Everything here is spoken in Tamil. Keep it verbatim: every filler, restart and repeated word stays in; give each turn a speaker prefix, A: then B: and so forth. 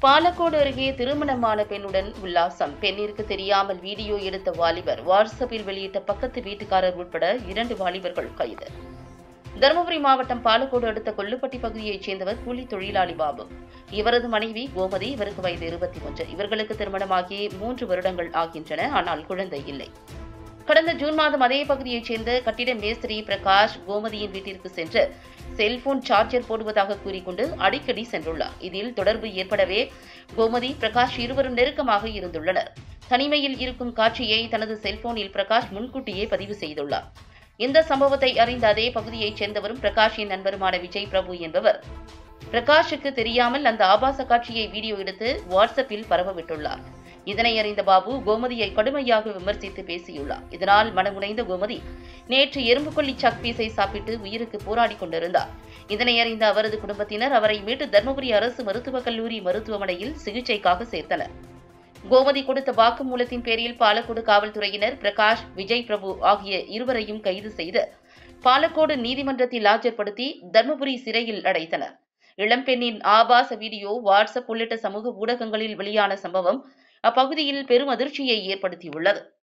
A: பாலக்கோடு அருகே திருமணமான பெண்ணுடன் உல்லாசம். பெண்ணிற்கு தெரியாமல் வீடியோ எடுத்த வாலிபர் வாட்ஸ்அப்பில் வெளியிட்ட பக்கத்து வீட்டுக்காரர் உட்பட இரண்டு வாலிபர்கள் கைது. தருமபுரி மாவட்டம் பாலக்கோடு அடுத்த கொல்லுப்பட்டி பகுதியைச் சேர்ந்தவர் கூலி தொழிலாளி பாபு. இவரது மனைவி கோமதி. இவருக்கு வயது இருபத்தி ஒன்று. இவர்களுக்கு திருமணமாகி மூன்று வருடங்கள் ஆகின்றன. ஆனால் குழந்தை இல்லை. கடந்த ஜூன் மாதம் அதே பகுதியைச் சேர்ந்த கட்டிட மேஸ்திரி பிரகாஷ் கோமதியின் வீட்டிற்கு சென்று செல்போன் சார்ஜர் போடுவதாக கூறிக்கொண்டு அடிக்கடி சென்றுள்ளார். இதில் தொடர்பு ஏற்படவே கோமதி, பிரகாஷ் இருவரும் நெருக்கமாக இருந்துள்ளனர். தனிமையில் இருக்கும் காட்சியை தனது செல்போனில் பிரகாஷ் முன்கூட்டியே பதிவு செய்துள்ளார். இந்த சம்பவத்தை அறிந்த அதே பகுதியைச் சேர்ந்தவரும் பிரகாஷின் நண்பருமான விஜய் பிரபு என்பவர் பிரகாஷுக்கு தெரியாமல் அந்த ஆபாச காட்சியை வீடியோ எடுத்து வாட்ஸ்அப்பில் பரவவிட்டுள்ளார். இதனை அறிந்த பாபு கோமதியை கடுமையாக விமர்சித்து பேசியுள்ளார். இதனால் மனமுனைந்த கோமதி நேற்று எறும்புக்கொல்லி சக் பீஸை சாப்பிட்டு உயிருக்கு போராடி கொண்டிருந்தார். இதனை அறிந்த அவரது குடும்பத்தினர் அவரை மீட்டு தருமபுரி அரசு மருத்துவக் கல்லூரி மருத்துவமனையில் சிகிச்சைக்காக சேர்த்தனர். கோமதி கொடுத்த வாக்குமூலத்தின் பேரில் பாலக்கோடு காவல்துறையினர் பிரகாஷ், விஜய் பிரபு ஆகிய இருவரையும் கைது செய்து பாலக்கோடு நீதிமன்றத்தில் ஆஜர்படுத்தி தர்மபுரி சிறையில் அடைத்தனர். இளம்பெண்ணின் ஆபாச வீடியோ வாட்ஸ்அப் உள்ளிட்ட சமூக ஊடகங்களில் வெளியான சம்பவம் அப்பகுதியில் பெரும் அதிர்ச்சியை ஏற்படுத்தியுள்ளது.